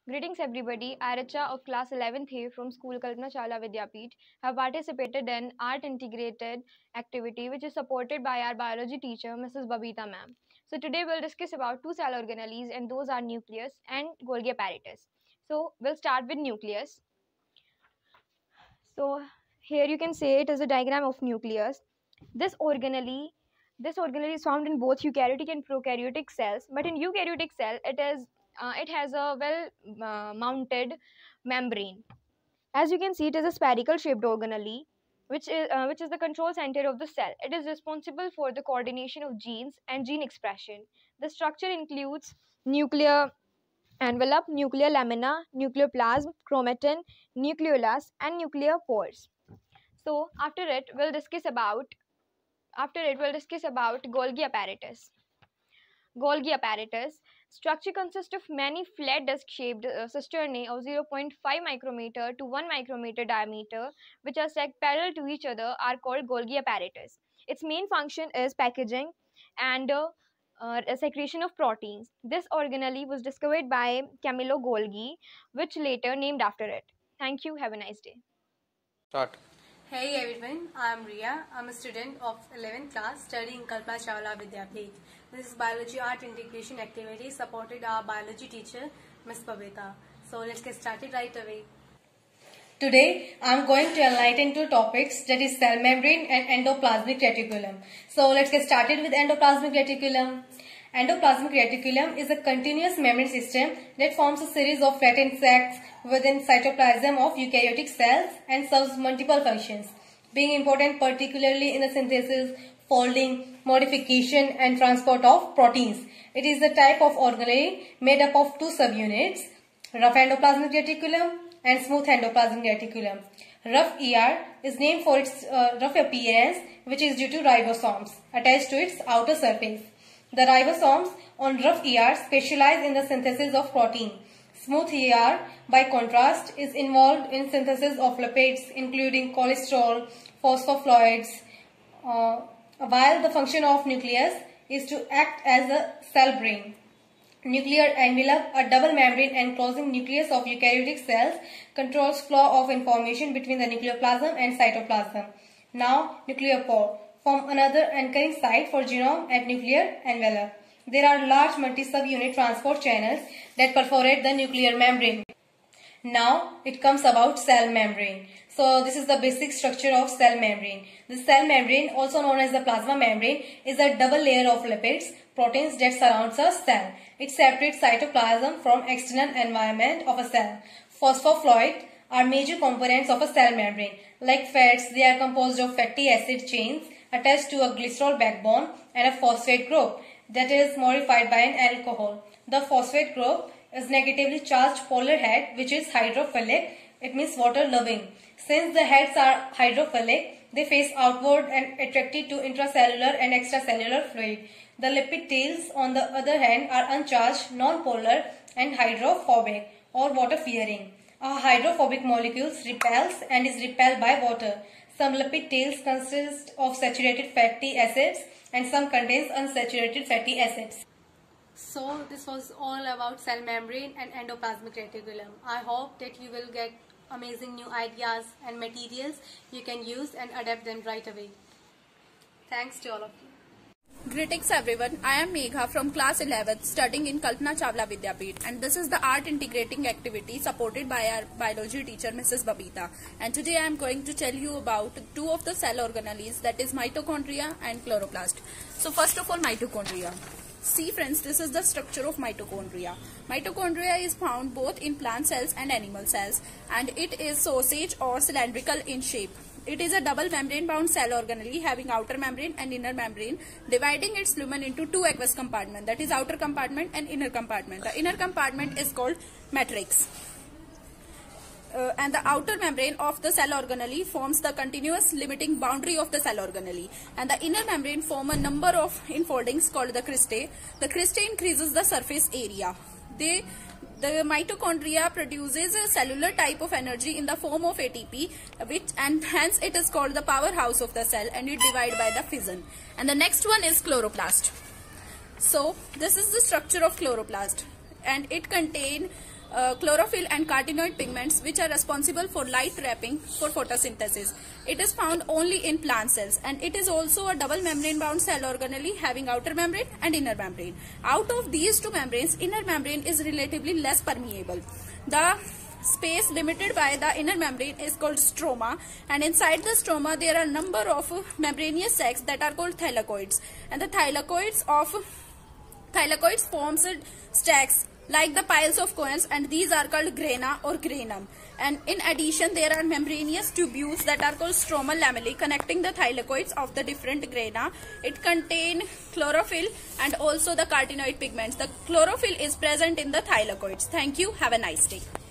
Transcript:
Greetings everybody. I, Richa of class 11th A from school Kalpana Chawla Vidyapeeth, have participated in art integrated activity which is supported by our biology teacher Mrs. Babita ma'am. So today we'll discuss about two cell organelles and those are nucleus and Golgi apparatus. So we'll start with nucleus. So here you can say it is a diagram of nucleus. This organelle this organelle is found in both eukaryotic and prokaryotic cells, but in eukaryotic cell it has a well mounted membrane. As you can see, it is a spherical shaped organelle which is the control center of the cell. It is responsible for the coordination of genes and gene expression. The structure includes nuclear envelope, nuclear lamina, nucleoplasm, chromatin, nucleolus, and nuclear pores. So after it we'll discuss about Golgi apparatus. Golgi apparatus structure consists of many flat disc-shaped cisternae of 0.5 micrometer to 1 micrometer diameter, which are stacked parallel to each other, are called Golgi apparatus. Its main function is packaging and secretion of proteins. This organelle was discovered by Camillo Golgi, which later named after it. Thank you. Have a nice day. Start. Hey everyone, I am Ria. I'm a student of 11th class studying Kalpana Chawla Vidyapeeth. This is biology art integration activity supported our biology teacher Ms. Babita. So let's get started right away. Today I'm going to enlighten two topics, that is cell membrane and endoplasmic reticulum. So let's get started with endoplasmic reticulum. Endoplasmic reticulum is a continuous membrane system that forms a series of flattened sacs within cytoplasm of eukaryotic cells and serves multiple functions, being important particularly in the synthesis, folding, modification and transport of proteins. It is the type of organelle made up of two subunits, rough endoplasmic reticulum and smooth endoplasmic reticulum. Rough ER is named for its rough appearance, which is due to ribosomes attached to its outer surface. The ribosomes on rough ER specialize in the synthesis of protein. Smooth ER, by contrast, is involved in synthesis of lipids including cholesterol, phospholipids, while the function of nucleus is to act as a cell brain. Nuclear envelope, a double membrane enclosing nucleus of eukaryotic cells, controls flow of information between the nucleoplasm and cytoplasm. Now, nuclear pore form another anchoring site for genome at nuclear envelope. There are large multi-subunit transport channels that perforate the nuclear membrane. Now it comes about cell membrane. So this is the basic structure of cell membrane. The cell membrane, also known as the plasma membrane, is a double layer of lipids, proteins that surrounds a cell. It separates cytoplasm from external environment of a cell. Phospholipids are major components of a cell membrane. Like fats, they are composed of fatty acid chains attached to a glycerol backbone and a phosphate group that is modified by an alcohol. The phosphate group is negatively charged polar head, which is hydrophilic. It means water loving. Since the heads are hydrophilic, they face outward and attracted to intracellular and extracellular fluid. The lipid tails, on the other hand, are uncharged, non-polar and hydrophobic or water-fearing. A hydrophobic molecule repels and is repelled by water. Some lipid tails consist of saturated fatty acids and some contains unsaturated fatty acids. So this was all about cell membrane and endoplasmic reticulum. I hope that you will get amazing new ideas and materials you can use and adapt them right away. Thanks to all of you. Greetings everyone, I am Megha from class 11th studying in Kalpana Chawla Vidyapeeth, and this is the art integrating activity supported by our biology teacher Mrs. Babita, and today I am going to tell you about two of the cell organelles, that is mitochondria and chloroplast. So first of all, mitochondria. See friends, this is the structure of mitochondria. Mitochondria is found both in plant cells and animal cells, and it is sausage or cylindrical in shape. It is a double membrane bound cell organelle having outer membrane and inner membrane, dividing its lumen into two aqueous compartments, that is outer compartment and inner compartment. The inner compartment is called matrix. And the outer membrane of the cell organelle forms the continuous limiting boundary of the cell organelle, and the inner membrane form a number of infoldings called the cristae. The cristae increases the surface area. The mitochondria produces a cellular type of energy in the form of ATP, and hence it is called the powerhouse of the cell, and it divides by the fission. And the next one is chloroplast. So this is the structure of chloroplast, and it contains chlorophyll and carotenoid pigments, which are responsible for light trapping for photosynthesis. It is found only in plant cells, and it is also a double membrane bound cell organelle having outer membrane and inner membrane. Out of these two membranes, inner membrane is relatively less permeable. The space limited by the inner membrane is called stroma, and inside the stroma there are a number of membranous sacs that are called thylakoids, and the thylakoids forms stacks like the piles of coins, and these are called grana or granum. And in addition, there are membranous tubules that are called stromal lamellae connecting the thylakoids of the different grana. It contains chlorophyll and also the carotenoid pigments. The chlorophyll is present in the thylakoids. Thank you. Have a nice day.